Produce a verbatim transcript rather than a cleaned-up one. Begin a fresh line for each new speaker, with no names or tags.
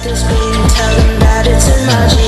this beat, tell them that it's a magic.